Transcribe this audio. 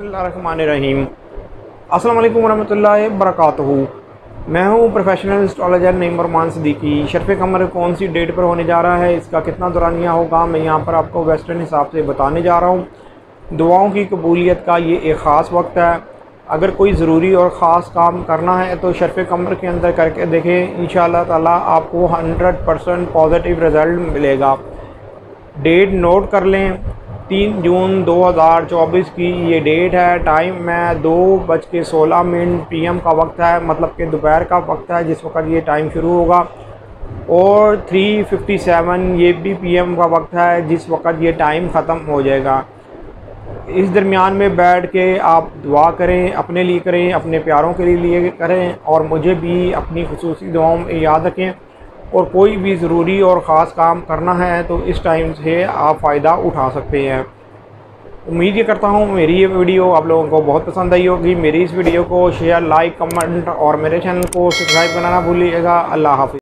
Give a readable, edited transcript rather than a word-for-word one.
बिस्मिल्लाहिर्रहमानिर्रहीम। अस्सलाम वालेकुम वरहमतुल्लाहि वबरकातुहू। मैं हूँ प्रोफेशनल एस्ट्रोलॉजर नईम अरमान सिद्दीकी। शर्फ़ कमर कौन सी डेट पर होने जा रहा है, इसका कितना दौरानिया होगा, मैं यहाँ पर आपको वेस्टर्न हिसाब से बताने जा रहा हूँ। दुआओं की कबूलियत का ये एक ख़ास वक्त है। अगर कोई ज़रूरी और ख़ास काम करना है तो शर्फ़ कमर के अंदर करके देखें, इंशाअल्लाह ताला आपको 100% पॉजिटिव रिज़ल्ट मिलेगा। डेट नोट कर लें, 3 जून 2024 की ये डेट है। टाइम है 2:16 PM का वक्त है, मतलब कि दोपहर का वक्त है जिस वक्त ये टाइम शुरू होगा। और 3:57 ये भी PM का वक्त है जिस वक्त ये टाइम ख़त्म हो जाएगा। इस दरमियान में बैठ के आप दुआ करें, अपने लिए करें, अपने प्यारों के लिए करें और मुझे भी अपनी खुसूसी दुआओं में याद रखें। और कोई भी ज़रूरी और ख़ास काम करना है तो इस टाइम से आप फ़ायदा उठा सकते हैं। उम्मीद ये करता हूँ मेरी ये वीडियो आप लोगों को बहुत पसंद आई होगी। मेरी इस वीडियो को शेयर, लाइक, कमेंट और मेरे चैनल को सब्सक्राइब करना ना भूलिएगा। अल्लाह हाफ़िज़।